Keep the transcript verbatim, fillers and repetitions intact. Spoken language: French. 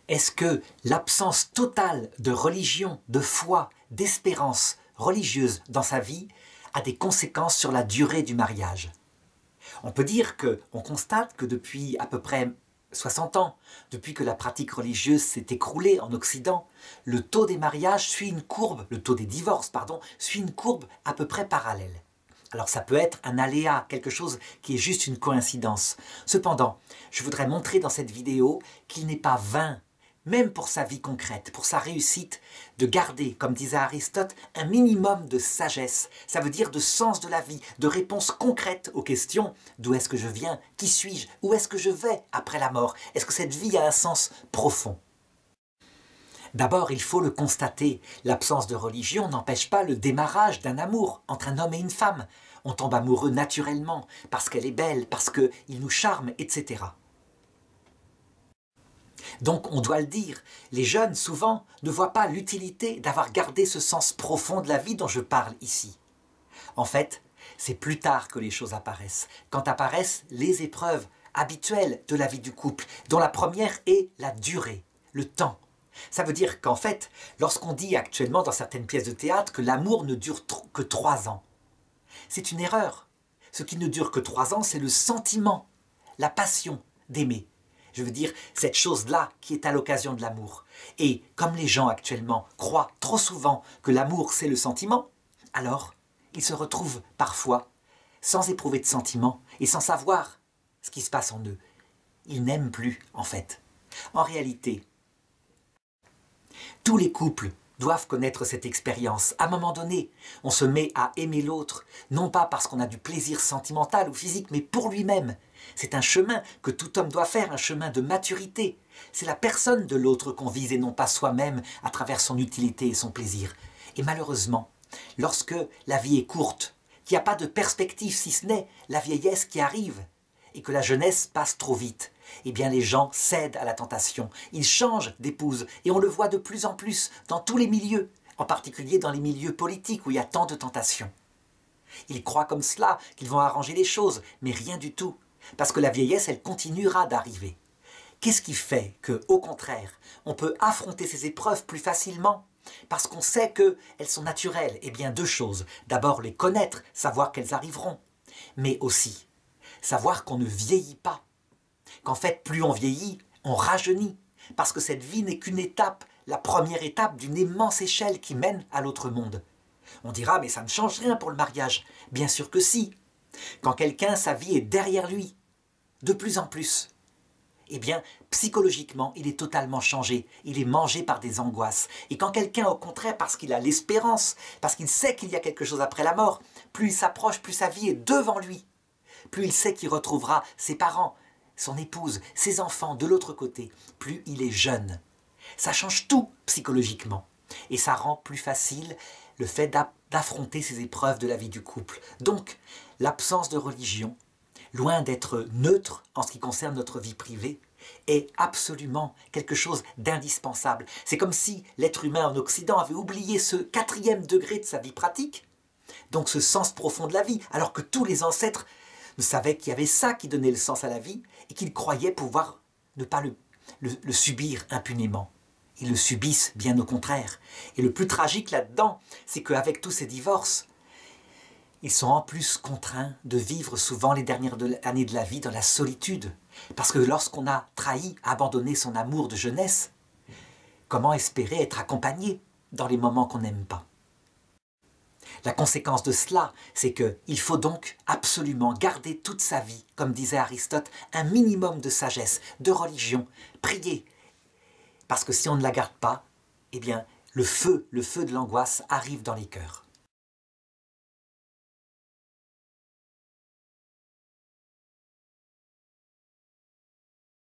Est-ce que l'absence totale de religion, de foi, d'espérance religieuse dans sa vie a des conséquences sur la durée du mariage? On peut dire qu'on constate que depuis à peu près soixante ans, depuis que la pratique religieuse s'est écroulée en Occident, le taux des mariages suit une courbe, le taux des divorces, pardon, suit une courbe à peu près parallèle. Alors ça peut être un aléa, quelque chose qui est juste une coïncidence. Cependant, je voudrais montrer dans cette vidéo qu'il n'est pas vain, même pour sa vie concrète, pour sa réussite, de garder, comme disait Aristote, un minimum de sagesse. Ça veut dire de sens de la vie, de réponses concrètes aux questions. D'où est-ce que je viens? Qui suis-je? Où est-ce que je vais après la mort? Est-ce que cette vie a un sens profond? D'abord, il faut le constater, l'absence de religion n'empêche pas le démarrage d'un amour entre un homme et une femme. On tombe amoureux naturellement, parce qu'elle est belle, parce qu'il nous charme, et cetera. Donc, on doit le dire, les jeunes, souvent, ne voient pas l'utilité d'avoir gardé ce sens profond de la vie dont je parle ici. En fait, c'est plus tard que les choses apparaissent, quand apparaissent les épreuves habituelles de la vie du couple, dont la première est la durée, le temps. Ça veut dire qu'en fait, lorsqu'on dit actuellement dans certaines pièces de théâtre que l'amour ne dure que trois ans, c'est une erreur. Ce qui ne dure que trois ans, c'est le sentiment, la passion d'aimer. Je veux dire, cette chose-là qui est à l'occasion de l'amour. Et comme les gens actuellement croient trop souvent que l'amour c'est le sentiment, alors ils se retrouvent parfois sans éprouver de sentiment et sans savoir ce qui se passe en eux. Ils n'aiment plus en fait. En réalité, tous les couples doivent connaître cette expérience. À un moment donné, on se met à aimer l'autre, non pas parce qu'on a du plaisir sentimental ou physique, mais pour lui-même. C'est un chemin que tout homme doit faire, un chemin de maturité. C'est la personne de l'autre qu'on vise et non pas soi-même à travers son utilité et son plaisir. Et malheureusement, lorsque la vie est courte, qu'il n'y a pas de perspective si ce n'est la vieillesse qui arrive, et que la jeunesse passe trop vite, eh bien les gens cèdent à la tentation. Ils changent d'épouse et on le voit de plus en plus dans tous les milieux, en particulier dans les milieux politiques où il y a tant de tentations. Ils croient comme cela qu'ils vont arranger les choses, mais rien du tout, parce que la vieillesse, elle continuera d'arriver. Qu'est-ce qui fait que, au contraire, on peut affronter ces épreuves plus facilement? Parce qu'on sait qu'elles sont naturelles. Eh bien deux choses. D'abord les connaître, savoir qu'elles arriveront, mais aussi savoir qu'on ne vieillit pas. Qu'en fait, plus on vieillit, on rajeunit. Parce que cette vie n'est qu'une étape, la première étape d'une immense échelle qui mène à l'autre monde. On dira, mais ça ne change rien pour le mariage. Bien sûr que si. Quand quelqu'un, sa vie est derrière lui, de plus en plus, eh bien, psychologiquement, il est totalement changé. Il est mangé par des angoisses. Et quand quelqu'un, au contraire, parce qu'il a l'espérance, parce qu'il sait qu'il y a quelque chose après la mort, plus il s'approche, plus sa vie est devant lui. Plus il sait qu'il retrouvera ses parents, son épouse, ses enfants de l'autre côté, plus il est jeune. Ça change tout psychologiquement. Et ça rend plus facile le fait d'affronter ces épreuves de la vie du couple. Donc, l'absence de religion, loin d'être neutre en ce qui concerne notre vie privée, est absolument quelque chose d'indispensable. C'est comme si l'être humain en Occident avait oublié ce quatrième degré de sa vie pratique, donc ce sens profond de la vie, alors que tous les ancêtres savaient qu'il y avait ça qui donnait le sens à la vie et qu'ils croyaient pouvoir ne pas le, le, le subir impunément. Ils le subissent bien au contraire. Et le plus tragique là-dedans, c'est qu'avec tous ces divorces, ils sont en plus contraints de vivre souvent les dernières années de la vie dans la solitude. Parce que lorsqu'on a trahi, abandonné son amour de jeunesse, comment espérer être accompagné dans les moments qu'on n'aime pas? La conséquence de cela, c'est qu'il faut donc absolument garder toute sa vie, comme disait Aristote, un minimum de sagesse, de religion, prier. Parce que si on ne la garde pas, eh bien, le feu, le feu de l'angoisse arrive dans les cœurs.